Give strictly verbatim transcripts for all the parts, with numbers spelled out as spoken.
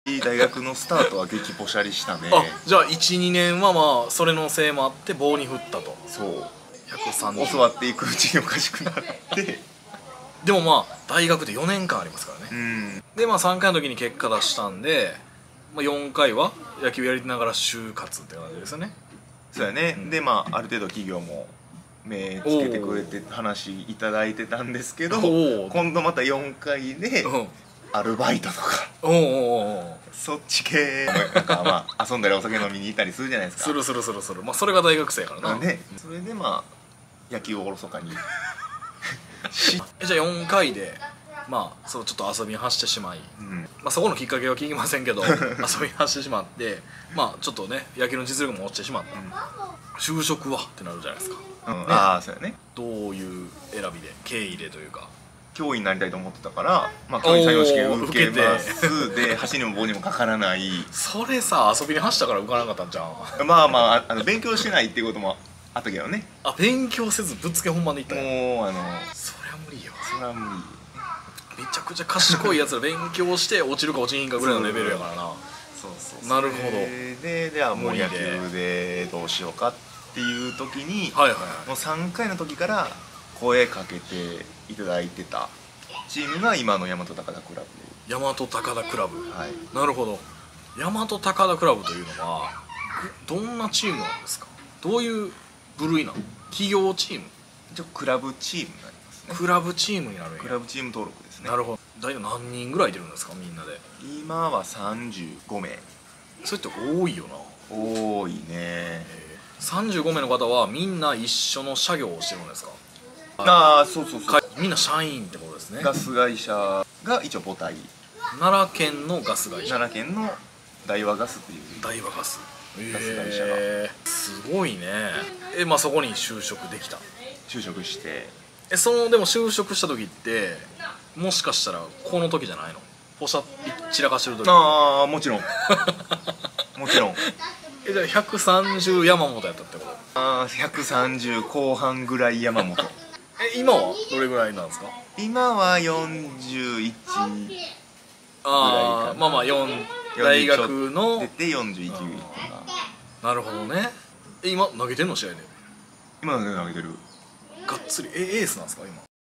大学のスタートは激ポシャリしたね。 あ、じゃあいちにねんはまあそれのせいもあって棒に振ったと。 そうひゃくさんじゅう。 教わっていくうちにおかしくなってでもまあ大学でよねんかんありますからね。 うん。 でまあさんかいの時に結果出したんで、まあ、よんかいは野球やりながら就活って感じですよね。 そうやね、うん、でまあある程度企業も目つけてくれて話いただいてたんですけど、今度またよんかいでアルバイトとかおおそっち系なんかまあ遊んだりお酒飲みに行ったりするじゃないですか。 するするするする。まあそれが大学生やからな。 ね、それでまあ野球をおろそかにえじゃあよんかいでまあそうちょっと遊びに走ってしまい、うん、まあそこのきっかけは聞きませんけど遊びに走ってしまってまあちょっとね野球の実力も落ちてしまった、うん、就職はってなるじゃないですか、 うんね、ああそうやね。 どういう選びで経緯でというか教員になりたいと思ってたから、まあ、教員採用試験受けますで箸にも棒にもかからないそれさ遊びに走ったから受からなかったんじゃん。 まあまああの勉強してないっていうこともあったけどね。 あ勉強せずぶっつけ本番でいったよ。 もうあのそりゃ無理よ。 それは無理。 めちゃくちゃ賢いやつら勉強して落ちるか落ちひんかぐらいのレベルやからな。 そうそうなるほど。 でじゃあもう野球でどうしようかっていう時に、 はいはいはい、 もうさんかいの時から声かけていただいてたチームが今の大和高田クラブ。 大和高田クラブ、 はい、 なるほど。大和高田クラブというのはどんなチームなんですか。どういう部類なの。企業チーム。 一応クラブチームになりますね。 クラブチームになるんや。 クラブチーム登録ですね。 なるほど。大体何人ぐらい出るんですかみんなで。 今はさんじゅうごめい。 それって多いよな。 多いね、えー、さんじゅうごめいの方はみんな一緒の作業をしてるんですか。 ああそうそうそう、 みんな社員ってことですね。 ガス会社が一応母体。 奈良県のガス会社。 奈良県の大和ガスっていう大和ガスガス会社が、 えー、すごいね。えまあそこに就職できた。 就職してえそのでも就職した時ってもしかしたらこの時じゃないの。ポシャ散らかしてる時。 ああもちろんもちろん。 えじゃあひゃくさんじゅう山本やったってこと。 ああひゃくさんじゅうこう半ぐらい山本え今はどれぐらいなんですか。 今はよんじゅういちぐらいかな。 あまあまあよん大学の出てよんじゅういちとか。 なるほどね。え今投げてんの試合で。 今投げてる。 がっつりえエースなんですか今。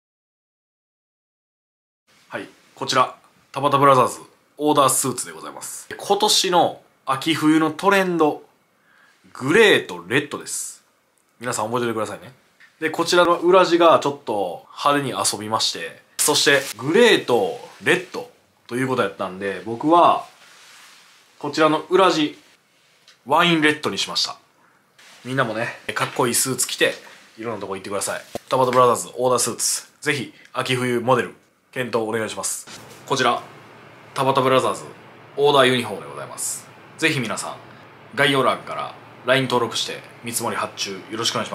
はいこちら田端ブラザーズオーダースーツでございます。今年の秋冬のトレンドグレーとレッドです。皆さん覚えておいてくださいね。でこちらの裏地がちょっと派手に遊びまして、そしてグレーとレッドということやったんで、僕はこちらの裏地ワインレッドにしました。みんなもねかっこいいスーツ着ていろんなとこ行ってください。田端ブラザーズオーダースーツぜひ秋冬モデル検討お願いします。こちら田端ブラザーズオーダーユニフォームでございます。ぜひ皆さん概要欄から ライン 登録して見積もり発注よろしくお願いします。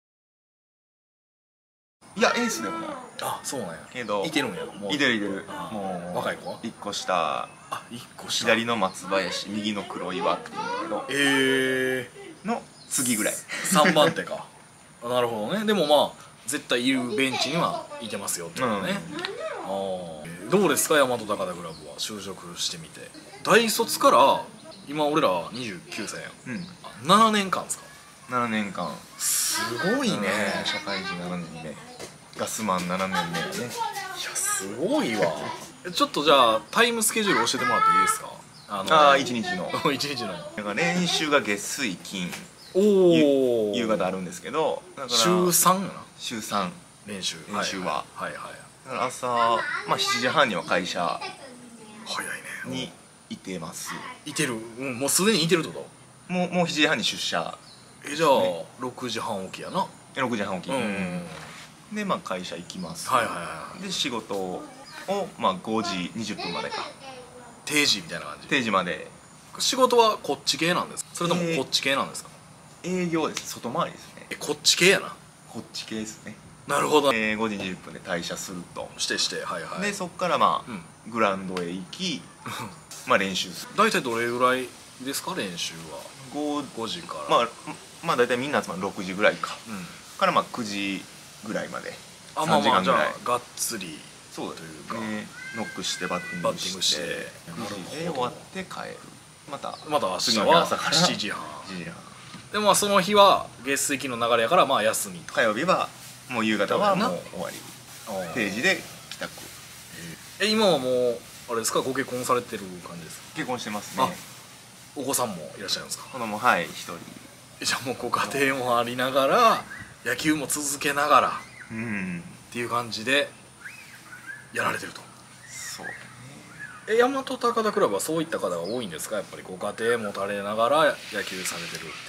いやエースでもない。 あそうなんやけどいてるんや。もういてるいてる。 もう若い子いっこ下。 あいっこ下。 左の松林右の黒岩っていうんだけどええー、の次ぐらいさんばん手かなるほどね。でもまあ絶対いるベンチにはいてますよってことね、うん、あどうですか大和高田クラブは就職してみて。大卒から今俺らにじゅうきゅうさいやん、うん、ななねんかんですか。 ななねんかんすごいね。 社会人ななねんめガスマンななねんめやね。いやすごいわちょっとじゃあタイムスケジュール教えてもらっていいですか。 あのあいちにちのいちにちのだから練習が月水金お夕方あるんですけど、だから週さんやな。 週さん練習練習ははいはい、 だから朝、まあ、しちじはんには会社早いねにいてます。 いてる、うん、もうすでにいてるってこともうもうしちじはんに出社。 えじゃあろくじはん起きやな。 ろくじはん起き、 うん、 でまあ会社行きます。 はいはいはい。 で仕事をまあごじにじゅっぷんまでか定時みたいな感じ。 定時まで。 仕事はこっち系なんですかそれともこっち系なんですか。 営業です。外回りですね。 えこっち系やな。 こっち系ですね。 なるほど、 えー、ごじにじゅっぷんで退社するとしてしてはいはい。 でそっからまあ、うん、グラウンドへ行きまあ練習する。 大体どれぐらいですか練習は。 5, 5時からまあまあ大体みんな集まるろくじぐらいか、うん、からまあくじぐらいまであまあまあじゃあがっつりそうというか、ね、ノックしてバッティングしてしてくじで終わって帰る。またまた明日はしちじはん。でもまあその日は月水の流れやからまあ休みと。 火曜日はもう夕方はもう終わり、定時で帰宅。 え今はもうあれですか、ご結婚されてる感じですか？ 結婚してますね。 お子さんもいらっしゃるんですか？ 子供はい一人。 じゃあもうご家庭もありながら野球も続けながらっていう感じでやられてると。 そう。 え大和高田クラブはそういった方が多いんですか？やっぱりご家庭持たれながら野球されてるっていう。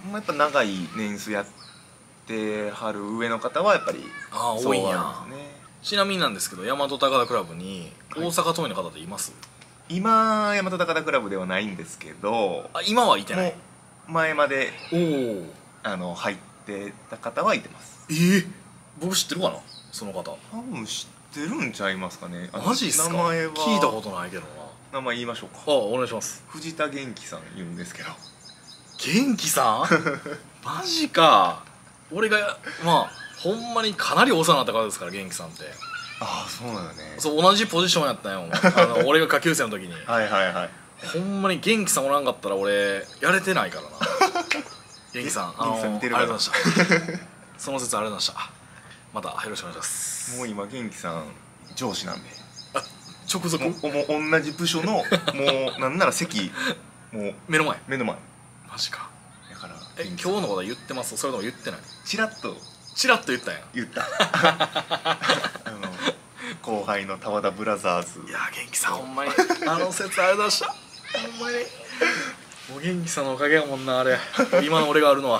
やっぱ長い年数やってはる上の方はやっぱりああ多いんや。ちなみになんですけど大和高田クラブに大阪桐蔭の方っています？ 今大和高田クラブではないんですけど、 あ今はいてない。 前までおあの入ってた方はいてます。 えー、僕知ってるかなその方。 多分知ってるんちゃいますかね。 マジっすか？名前は聞いたことないけどな。 名前言いましょうか。 ああお願いします。 藤田元気さん言うんですけど。 元気さんマジか。俺がまあほんまにかなりお世話になった方ですから元気さんって。 ああそうなのね。 そう同じポジションやったんよあの俺が下級生の時にはいはいはい。 ほんまに元気さんおらんかったら俺やれてないからな元気さんあのありがとうございましたその説ありがとうございました。またよろしくお願いします。 もう今元気さん上司なんで、 あ直属もう同じ部署のもうなんなら席もう目の前目の前。 マジか。 だからえ今日のことは言ってます？それとも言ってない？ チラッとチラッと言ったんや。 言ったあの後輩の田和田ブラザーズ。 いや元気さんほんまにあの説ありがとうございました。ほんまにもう元気さんのおかげやもんなあれ今の俺があるのは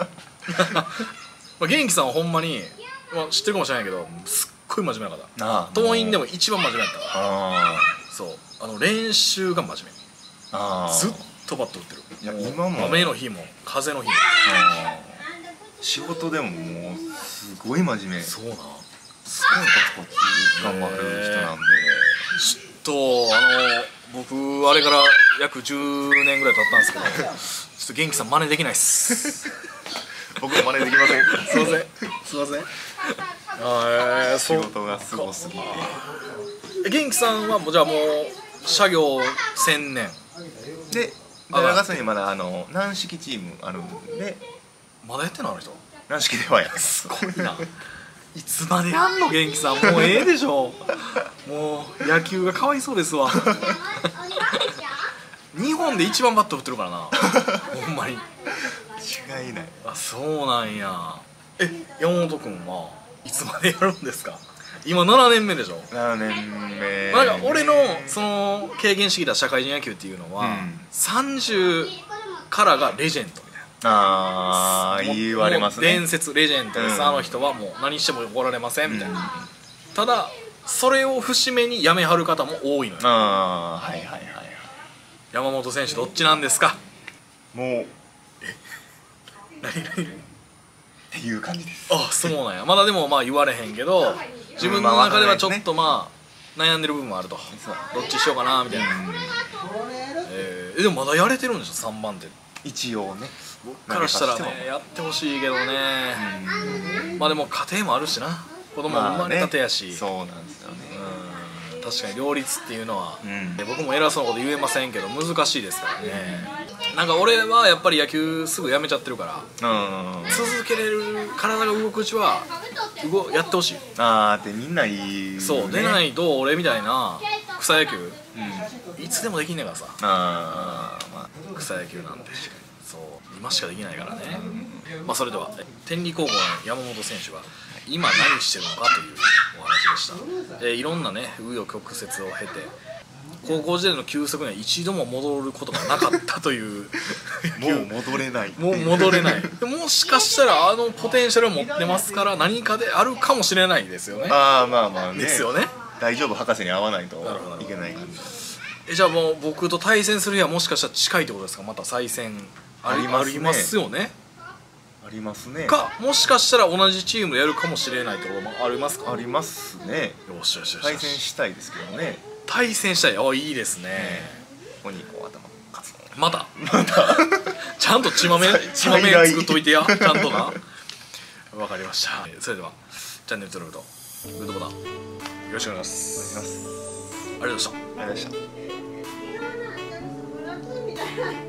まあ元気さんはほんまに、まあ、知ってるかもしれないけどすっごい真面目な方。桐蔭でも一番真面目やったから。あそうあの練習が真面目。あずっとバット打ってる。いや今も雨の日も風の日も仕事でももうすごい真面目。そうなすごいコツコツ頑張る人なんで、 ちょっとあの僕あれから約じゅうねんぐらい経ったんですけどちょっと元気さん真似できないっす僕も真似できませんすいませんすいませんあー仕事がすごすぎて。 え元気さんはもうじゃあもう社業専念で長瀬にまだあの軟式チームあるんで。 まだやってんのあの人。 軟式ではやすごいないつまでやんの元気さん。もうええでしょもう野球がかわいそうですわ日本で一番バット振ってるからなほんまに違いない。 あそうなんや。え山本君はいつまでやるんですか？今ななねんめでしょ。 ななねんめ。 なんか俺のその経験してきた社会人野球っていうのは、うん、さんじゅうからがレジェンドみたいな。 ああ言われますね。 伝説レジェンドです、うん、あの人はもう何しても怒られませんみたいな、うん、ただそれを節目に辞めはる方も多いのよ。ああはいはいはい。山本選手どっちなんですか？ もうえ何何っていう感じです。 あそうなんや。まだでもまあ言われへんけど自分の中ではちょっとまあ悩んでる部分もあると。どっちしようかなみたいな。えー、でもまだやれてるんでしょさんばん手。 一応ね僕からしたらねやってほしいけどね。まあでも家庭もあるしな。子供生まれたてやし、まあね、 そうなんですよね。 うん確かに両立っていうのは、うん、僕も偉そうなこと言えませんけど難しいですからね。なんか俺はやっぱり野球すぐやめちゃってるから、うん、続けれる体が動くうちは動やってほしい。ああってみんないい、ね、 そう出ないと俺みたいな草野球、うん、いつでもできんねんからさ。あ、うんまあ、草野球なんでそう今しかできないからね、うん、まあそれでは天理高校の山本選手は今何してるのかというお話でした。えー、いろんなね紆余曲折を経て高校時代の球速には一度も戻ることがなかったというもう戻れないもう戻れないもしかしたらあのポテンシャルを持ってますから何かであるかもしれないですよね。 ああまあまあねですよね。 大丈夫博士に会わないといけない感じ。 えじゃあもう僕と対戦する日はもしかしたら近いってことですか？また再戦ありますね。ありますよね。 ありますね。 かもしかしたら同じチームでやるかもしれないってこともありますか？ ありますね。 よしよしよし。 対戦したいですけどね。 対戦したい。あいいですね。 ここにこう頭かつの。 またまたちゃんと血まめ血まめ作っといてやちゃんとな。わかりました。それではチャンネル登録とグッドボタンよろしくお願いします。ありがとうございました。 ありがとうございました。